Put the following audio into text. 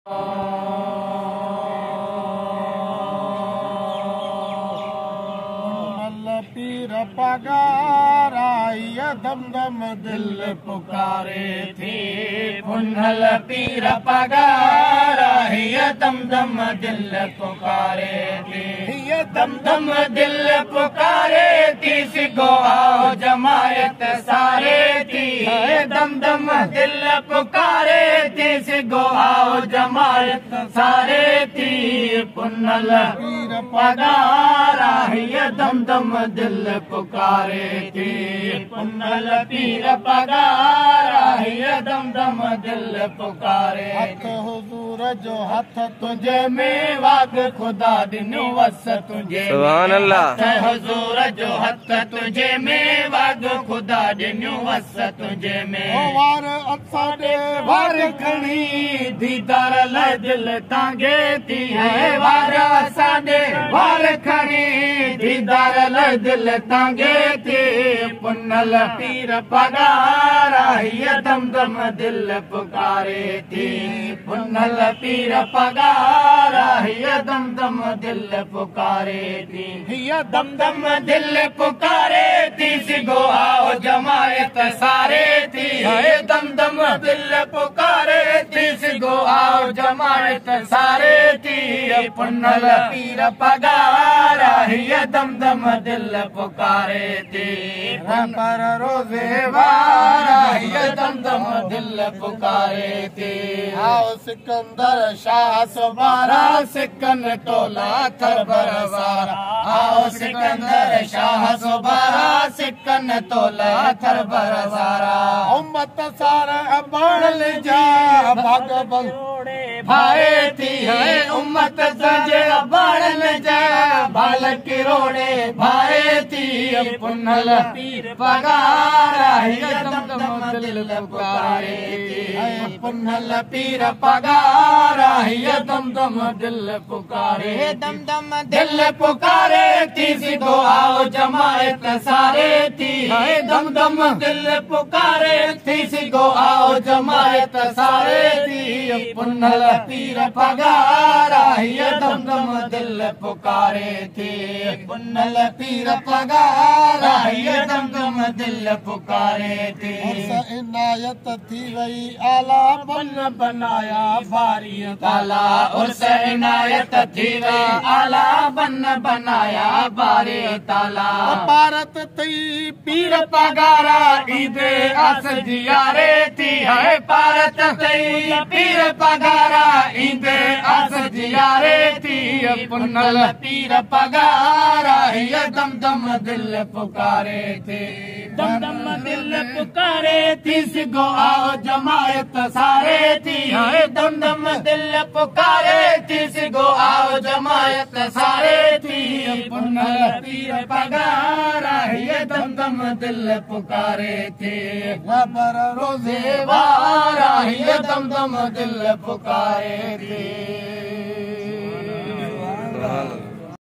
पीर पगारा ये दम दम दिल पुकारे थी। पुनल पीर पगारा ये दम दम दिल पुकारे थी। ये दम दम दिल पुकारे थी। सिगो आओ जमायत सारे थी। ये दम दम दिल पुकारे थी। सिगो आओ जमायत सारे थी। पुनल पीर पगारा ये दम दम दिल पुकारे थी। पुनल पीर पगारा ये दम दम दिल पुकारे। हथ हुजूर जो हथ तुझे में वाग खुदा दिनो वस तुझे। सुभान अल्लाह। हथ हुजूर जो हथ तुझे में वाग खुदा दिनो वस तुझे में। वार असाडे वार खणी दीदार ले दिल तांगे थी। है वार असाडे वार खणी दीदार ले दिल तांगे थी। पुनल पीर पगारा ये दम दम दिल पुकारे थी। पुनल पीर पगारा ये दम दम दिल पुकारे थी। ये दम दम दिल पुकारे थी। सिगो आओ जमायत सारे थी। ये दम दम दिल पुकारे थी। सिगो आओ जमायत सारे थी। पुनल पीर पगारा ये दम दम दिल पुकारे थी। पर रोजे वारा ये दम दम दिल पुकारे थी। आओ सिकंदर शाह सुबारा सिकन तोला थर बरसारा। आओ सिकंदर शाह सुबारा सिकन तोला थर बरसारा। उम्मत सारा बढ़ जा भाग बलोड़े भाए थी। है उम्मत सजे बढ़ जा भाल किरोड़े भाए थी। पुनल पीर पगारा ये दम दम दिल पुकारे थी। पुनल पीर पगारा ये दम दम दिल पुकारे। दम दम दिल पुकारे थी। सिगो आओ जमायत सारे थी। दम दम दिल पुकारे थी। सिगो आओ जमायत सारे थी। पुनल पीर पगारा ये दम दम दिल पुकारे थी। पुनल पीर पगारा ये दम दम दिल पुकारे थी। इनायत थी वही आला बन बनाया बारी ताला। उस इनायत थी वही आला बन बनाया बारी ताला। भारत थी पीर पगारा ईदे अस जियारे थी। है भारत थी पीर पगारा ईदे अस जियारे थी। पुनल पीर पगारा ये दम दम दिल पुकारे थे। दम दम दिल पुकारे थी। सिगो आओ जमायत सारे थी। दम दम दिल पुकारे थी। सिगो आओ जमायत सारे थी। पुनल पीर पगारा ये दम दम दिल पुकारे थे। पर रोजे वारा ये दम दम दिल पुकारे थे।